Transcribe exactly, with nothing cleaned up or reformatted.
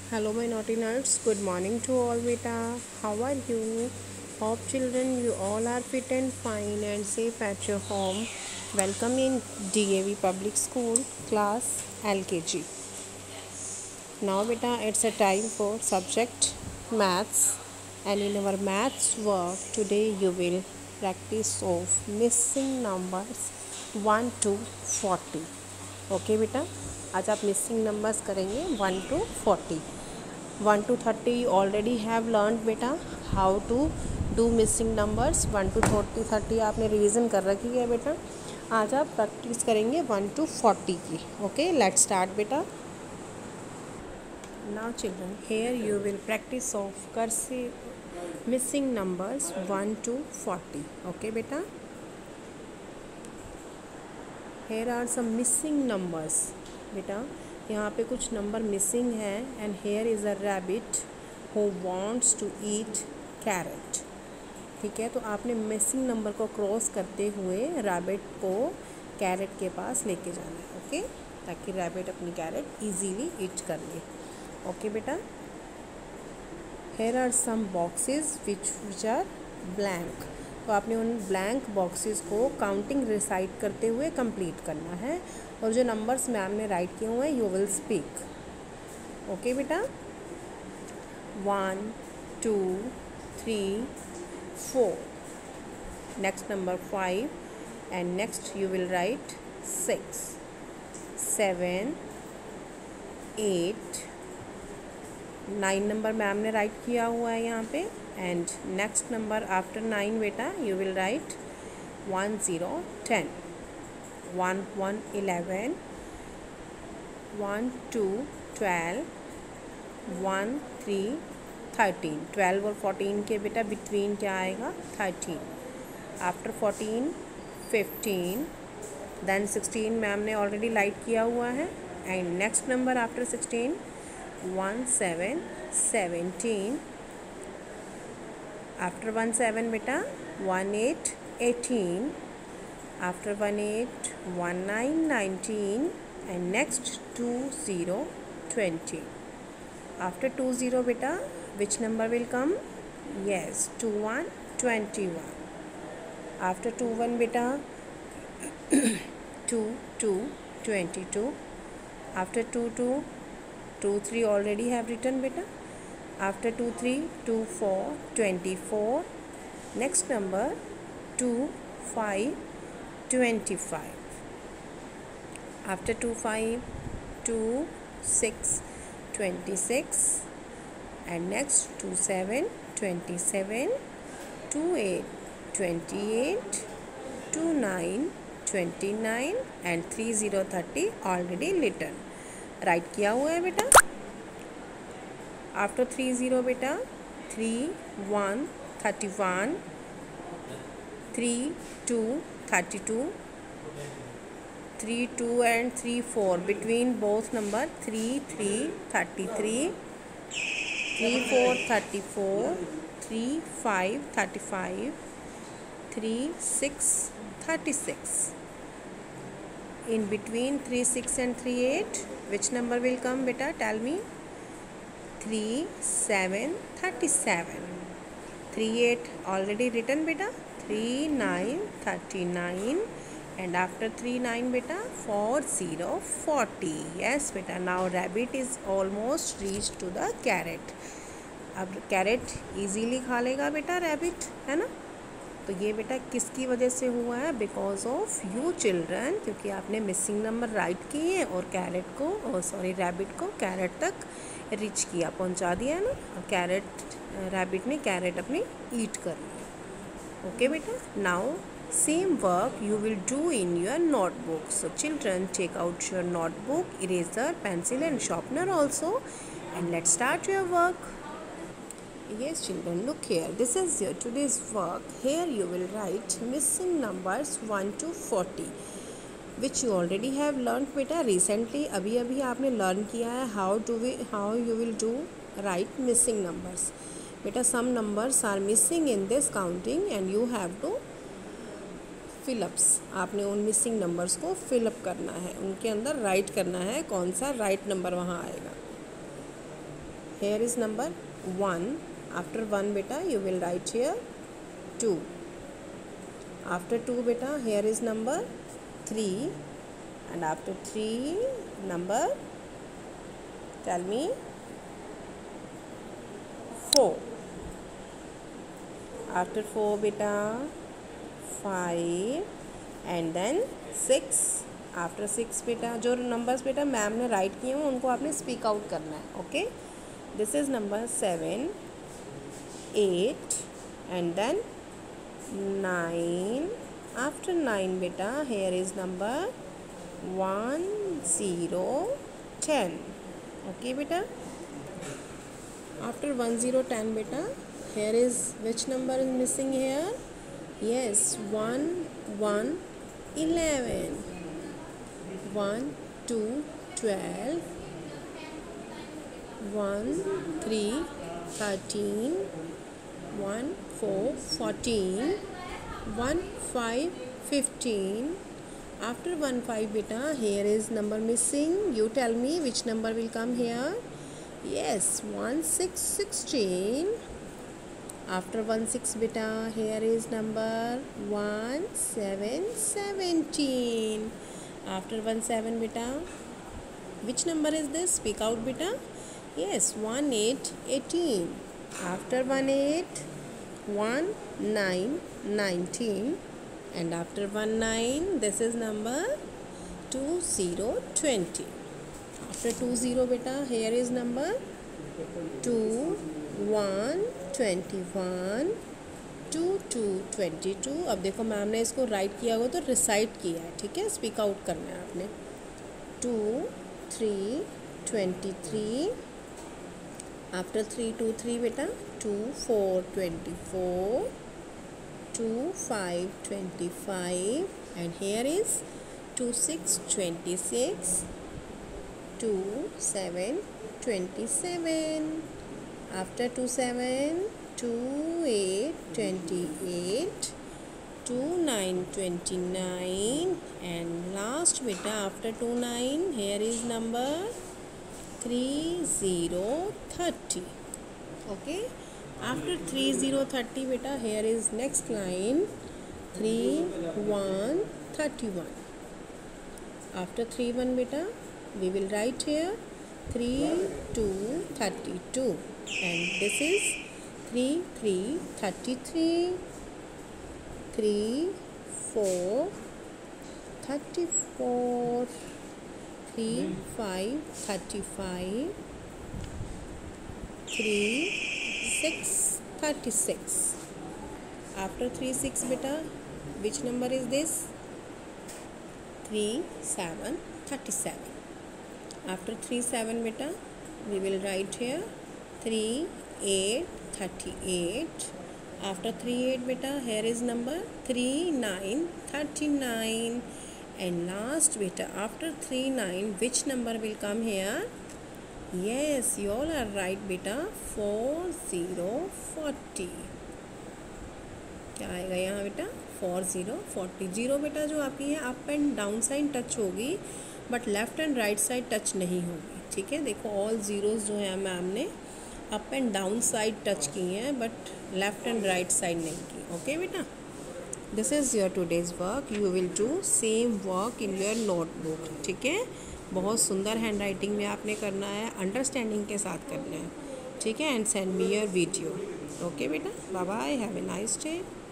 Hello, my naughty nerds. Good morning to all, beta. How are you? Hope children, you all are fit and fine and safe at your home. Welcome in D A V Public School, class L K G. Now, beta, it's a time for subject maths, and in our maths work today, you will practice of missing numbers one to forty. Okay बेटा, आज आप missing numbers करेंगे one to forty. One to thirty already have learn बेटा how to do missing numbers. One to forty thirty आपने revision कर रखी है बेटा. आज आप प्रैक्टिस करेंगे वन टू फोर्टी की. ओके, लेट्स स्टार्ट बेटा. Now children, here you will practice of cursive missing numbers one to forty. Okay बेटा, here are some missing numbers. बेटा यहाँ पे कुछ नंबर मिसिंग है. And here is a rabbit who wants to eat carrot. ठीक है, तो आपने मिसिंग नंबर को क्रॉस करते हुए रैबिट को कैरेट के पास लेके जाना है. ओके, ताकि रैबिट अपनी कैरेट इजीली ईट कर ले. ओके बेटा, here are some boxes which which are blank. तो आपने उन ब्लैंक बॉक्सेस को काउंटिंग रिसाइट करते हुए कंप्लीट करना है. और जो नंबर्स मैम ने राइट किए हुए हैं यू विल स्पीक. ओके बेटा, one two three four. Next number five. And next you will write six seven eight. Nine number ma'am ने राइट किया हुआ है यहाँ पे. And next number after nine बेटा you will write one zero ten. One one eleven. One two twelve. One three thirteen. Twelve और fourteen के बेटा बिटवीन क्या आएगा? Thirteen. After fourteen fifteen. Then sixteen ma'am ने ऑलरेडी राइट किया हुआ है. And next number after sixteen one seven seventeen. After one seven बेटा one eight eighteen. After one eight one nine nineteen. And next two zero twenty. After two zero बेटा which number will come? Yes, two one twenty one. After two one बेटा two two twenty two. After two two two three already have written beta. After two three two four twenty-four. Next number two five twenty-five. After two five two six twenty-six. And next two seven twenty-seven. Two eight twenty-eight. Two nine twenty-nine. And three zero thirty already written. Write right किया हुआ है बेटा. After three zero बेटा three one thirty one. Three two thirty two. Three two and three four between both number three three thirty three. Three four thirty four. Three five thirty five. Three six thirty six. In between three six and three eight, which number will come beta? Tell me. three seven thirty-seven. three eight already written beta. three nine thirty-nine. And after three nine beta four zero forty. Yes beta, now rabbit is almost reached to the carrot. अब carrot easily खा लेगा बेटा rabbit, है ना. तो ये बेटा किसकी वजह से हुआ है? बिकॉज ऑफ यू चिल्ड्रन, क्योंकि आपने मिसिंग नंबर राइट किए और कैरेट को सॉरी रैबिट को कैरेट तक रीच किया, पहुंचा दिया है ना. और कैरेट रैबिट ने कैरेट अपनी ईट कर ली. ओके बेटा, now same work you will do in your notebook. So children take out your notebook, eraser, pencil and sharpener also, and let's start your work. Yes children, look here, this is your today's work. Here you will write missing numbers one to forty which you already have learned beta recently. अभी अभी आपने learn किया है how do we how you will do write missing numbers. बेटा some numbers are missing in this counting and you have to fill ups. आपने उन missing numbers को fill up करना है, उनके अंदर write करना है कौन सा right number वहाँ आएगा. here is number one. After one beta you will write here two. After two beta here is number three, and after three number, tell me, four. After four beta five, and then six. After six बेटा जो numbers बेटा ma'am ने right किए हैं उनको आपने speak out करना है. Okay, this is number seven, eight, and then nine. After nine बेटा here is number one, zero, ten. Okay बेटा, आफ्टर वन, ज़ीरो, टेन बेटा here is which number is missing here? yes, one, one, eleven. one, two, twelve. one, three, thirteen. one, four, fourteen. one, five, fifteen. After one, five beta here is number missing. You tell me which number will come here. Yes, one, six, sixteen. After one, six beta here is number one, seven, seventeen. After one, seven beta which number is this? Speak out beta. Yes, one, eight, eighteen. After one, eight, one, nine, nineteen. And after one, nine this is number two, zero, twenty. After two, zero beta here is number two, one, twenty-one. Two, two, twenty two. अब देखो ma'am ने इसको right किया हुआ तो recite किया है. ठीक है, स्पीक आउट करना है आपने. Two, three, twenty three. After three, two, three बेटा two, four, twenty four. Two, five, twenty five. And here is two, six, twenty six. Two, seven, twenty seven. After two, seven, two, eight, twenty-eight. two, nine, twenty-nine. And last beta after two, nine here is number three, zero, thirty. Okay, after three, zero, thirty beta here is next line three, one, thirty-one. After three, one beta we will write here three, two, thirty-two. And this is three, three, thirty-three. three, four, thirty-four. three, five, thirty-five. three, six, thirty-six. After three, six beta which number is this? three, seven, thirty-seven. After three, seven beta we will write here three, eight, thirty-eight. After three, eight beta here is number three, nine, thirty-nine. And last beta after three, nine which number will come here? Yes, you all are right beta, four, zero, forty. क्या आएगा यहाँ बेटा? Four, zero, forty. Zero बेटा जो आपकी है up and down side touch होगी but left and right side touch नहीं होगी. ठीक है, देखो ऑल ज़ीरोज़ जो है मैम ने up and down side touch की हैं but left and right side नहीं की. ओके बेटा, this is your today's work. You will do same work in your notebook. ठीक है, बहुत सुंदर हैंड राइटिंग में आपने करना है, अंडरस्टैंडिंग के साथ करना है. ठीक है, and send me your video. Okay बेटा, bye bye, have a nice day.